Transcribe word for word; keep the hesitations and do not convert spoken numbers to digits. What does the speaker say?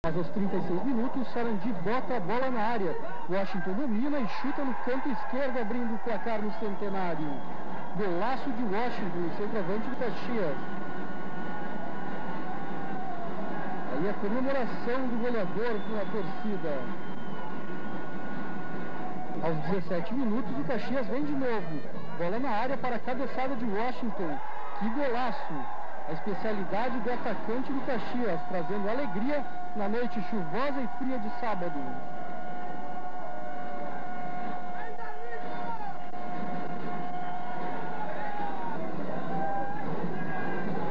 Mas aos trinta e seis minutos, Sarandi bota a bola na área. Washington domina e chuta no canto esquerdo, abrindo o placar no Centenário. Golaço de Washington, centroavante do Caxias. Aí a comemoração do goleador com a torcida. Aos dezessete minutos, o Caxias vem de novo. Bola na área para a cabeçada de Washington. Que golaço! A especialidade do atacante do Caxias, trazendo alegria na noite chuvosa e fria de sábado.